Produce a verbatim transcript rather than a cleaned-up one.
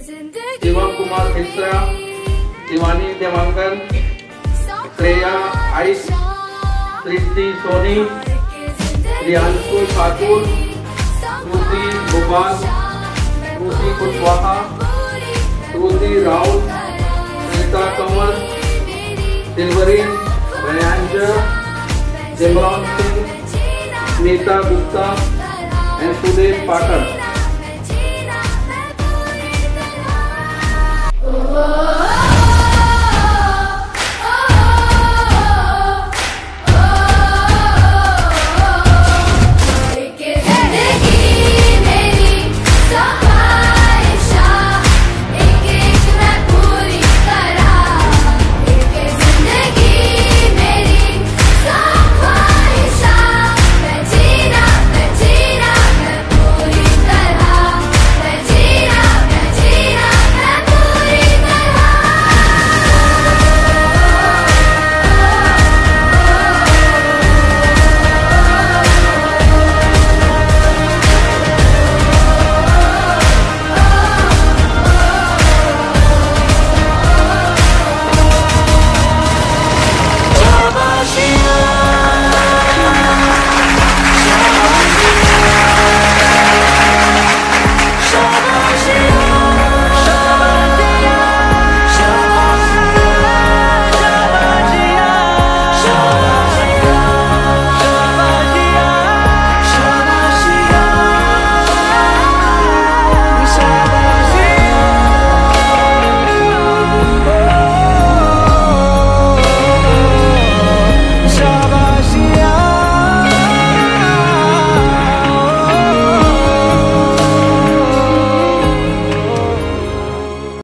Shivam Kumar Mishra, Shivani Devangan, Shreya Ice, Srishti Soni, Riyanshu Thakur, Shruti Bhopal, Shruti Kushwaha, Shruti Raut, Neeta Kanwar, Silvreen Ryanjar, Simran Singh, Neeta Gupta and Sudesh Pathak.